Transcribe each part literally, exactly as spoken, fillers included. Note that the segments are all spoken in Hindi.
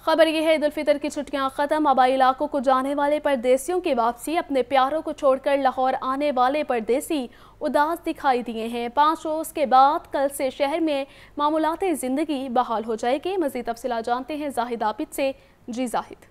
खबर यह है, ईद उल फितर की छुट्टियां खत्म। आबाई इलाकों को जाने वाले परदेसियों की वापसी। अपने प्यारों को छोड़कर लाहौर आने वाले परदेसी उदास दिखाई दिए हैं। पाँच रोज के बाद कल से शहर में मामूलाती जिंदगी बहाल हो जाएगी। मजीद तफसीलात जानते हैं जाहिद आबिद से। जी जाहिद।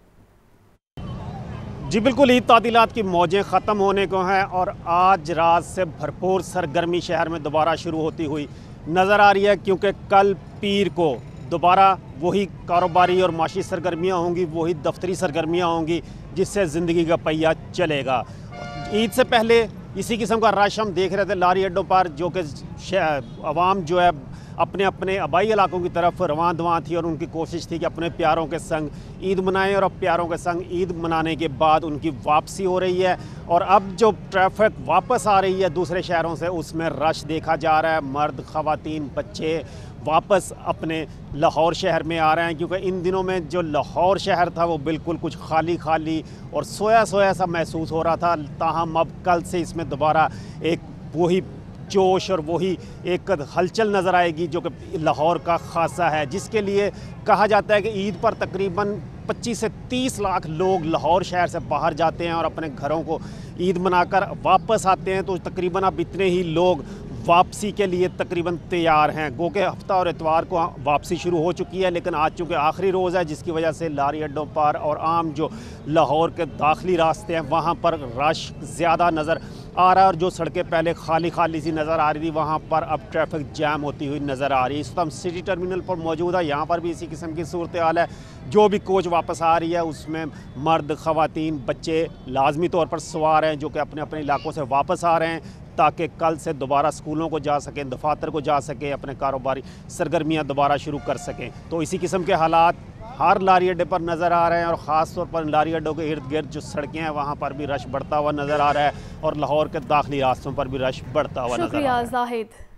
जी बिल्कुल, ईद तातीलात की मौजें ख़त्म होने को हैं और आज रात से भरपूर सरगर्मी शहर में दोबारा शुरू होती हुई नज़र आ रही है, क्योंकि कल पीर को दोबारा वही कारोबारी और माशी सरगर्मियाँ होंगी, वही दफ्तरी सरगर्मियाँ होंगी, जिससे ज़िंदगी का पहिया चलेगा। ईद से पहले इसी किस्म का रश हम देख रहे थे लारी अड्डों पर, जो कि आवाम जो है अपने अपने आबाई इलाकों की तरफ रवां दवां थी और उनकी कोशिश थी कि अपने प्यारों के संग ईद मनाएं। और अब प्यारों के संग ईद मनाने के बाद उनकी वापसी हो रही है और अब जो ट्रैफिक वापस आ रही है दूसरे शहरों से, उसमें रश देखा जा रहा है। मर्द, ख़वातीन, बच्चे वापस अपने लाहौर शहर में आ रहे हैं, क्योंकि इन दिनों में जो लाहौर शहर था वो बिल्कुल कुछ खाली खाली और सोया सोया सा महसूस हो रहा था। ताहम अब कल से इसमें दोबारा एक वही जोश और वही एक हलचल नज़र आएगी जो कि लाहौर का खासा है, जिसके लिए कहा जाता है कि ईद पर तकरीबन पच्चीस से तीस लाख लोग लाहौर शहर से बाहर जाते हैं और अपने घरों को ईद मनाकर वापस आते हैं। तो तकरीबन अब इतने ही लोग वापसी के लिए तकरीबन तैयार हैं। गो के हफ्ता और इतवार को वापसी शुरू हो चुकी है, लेकिन आज चूँकि आखिरी रोज़ है, जिसकी वजह से लारी अड्डों पर और आम जो लाहौर के दाखिली रास्ते हैं वहाँ पर रश ज़्यादा नज़र आ रहा है और जो सड़कें पहले खाली खाली सी नज़र आ रही थी वहाँ पर अब ट्रैफिक जैम होती हुई नज़र आ रही है। इस वक्त हम सिटी टर्मिनल पर मौजूद है, यहाँ पर भी इसी किस्म की सूरत हाल है। जो भी कोच वापस आ रही है उसमें मर्द, ख़वातीन, बच्चे लाजमी तौर पर सवार हैं, जो कि अपने अपने इलाकों से वापस आ रहे हैं ताकि कल से दोबारा स्कूलों को जा सकें, दफातर को जा सकें, अपने कारोबारी सरगर्मियाँ दोबारा शुरू कर सकें। तो इसी किस्म के हालात हर लारी अड्डे पर नज़र आ रहे हैं और ख़ास तौर पर लारी अड्डों के इर्द गिर्द जो सड़कें हैं वहाँ पर भी रश बढ़ता हुआ नज़र आ रहा है और लाहौर के दाखिली रास्तों पर भी रश बढ़ता हुआ नज़र आ रहा है। शुक्रिया जाहिद।